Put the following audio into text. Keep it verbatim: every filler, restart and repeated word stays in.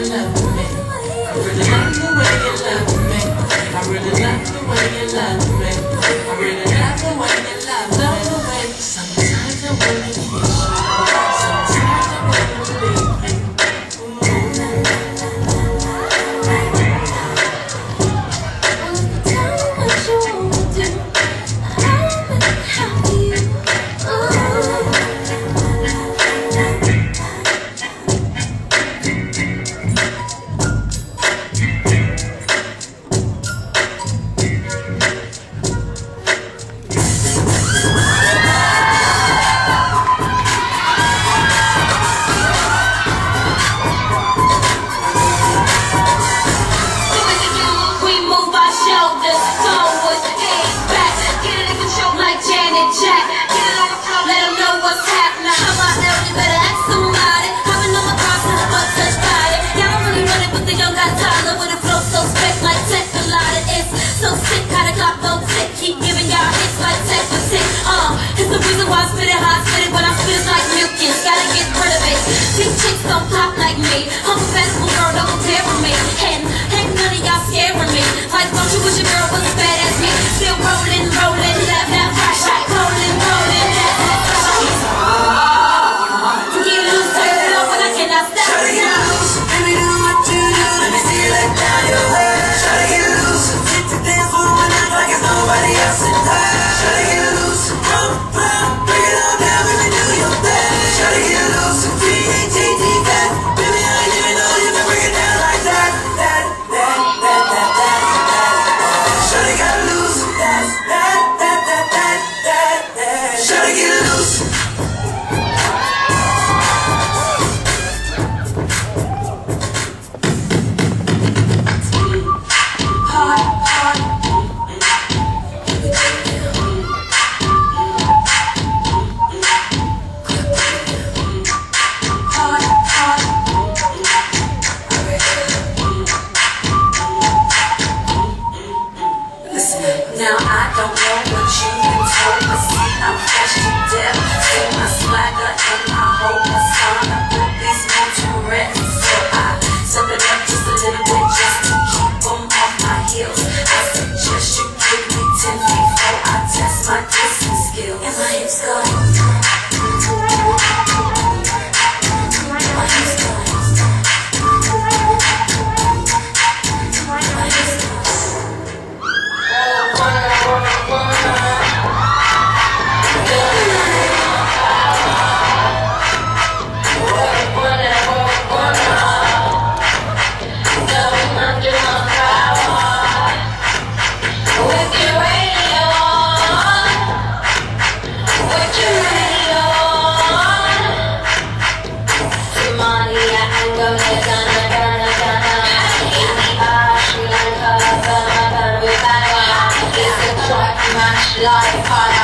love me. I really like the way you love me. I really like the way you love me. I really like the way you love me. Love the way sometimes I wanna kiss you. Sometimes I wanna leave me. Chicks don't pop like me. I'm a festival girl, don't compare with me. And heck, none of y'all scaring me. Like, don't you wish your girl was as bad as me? Still rolling, rolling, left, left, right, right, rolling, rolling, left, left, right. Get loose, turn it up when I cannot stop. Try to get loose, baby, do what you do. Let me see you let down your head. Try to get loose, hit the dance floor and act like it's nobody else in time. Try to get loose, pump, pump, bring it on down, baby, do your thing. Try to get loose, P A T T. Now I don't know what you've been told, but see I'm fresh to death. See my swagger and my whole persona. Put these moves to rest, so I step it up just a little bit just to keep them off my heels. I suggest you give me ten feet before I test my distance skills. And my hips go. My hips go. Like